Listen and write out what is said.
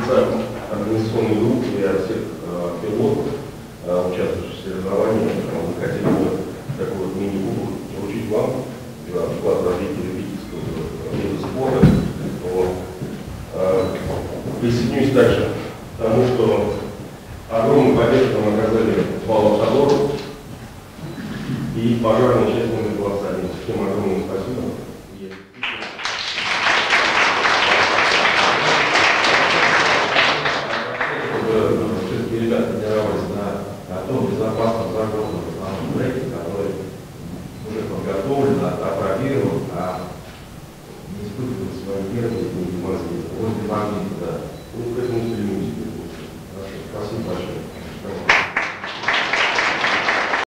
лица организационной группы и от всех пилотов, участвующих в соревнованиях, мы хотели бы такой вот мини-кубок вручить вам за вклад в развитие любительского вида спорта. Вот. Присоединюсь также к тому, что огромную поддержку нам оказали два лошадора и пожарные частными голосами. Всем огромное спасибо. Все-таки ребята тренировались на том безопасном загрузном треке, который уже подготовлен, опробирован, не испытывали свои нервы и мозги. Вот и момент, да.